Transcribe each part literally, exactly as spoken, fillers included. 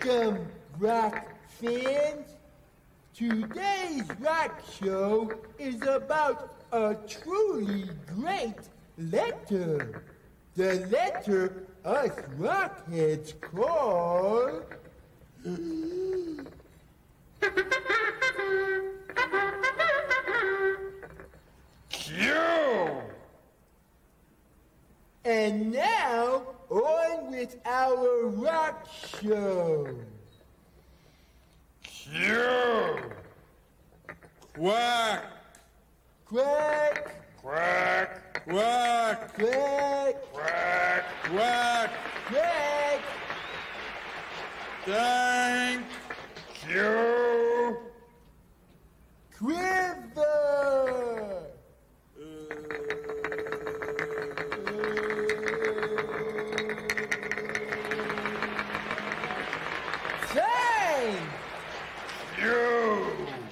Welcome, rock fans. Today's rock show is about a truly great letter. The letter us Rockheads call... Q! And now, on with our rock show. Q! Quack! Quack, Quack! Quack! quack, Quack! Quack! quack. Thank you! Quiver! Thank You!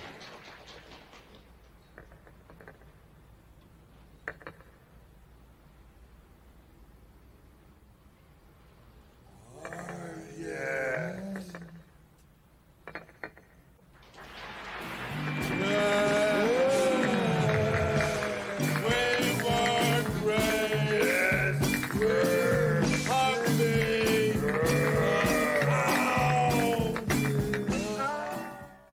Yes. Quack!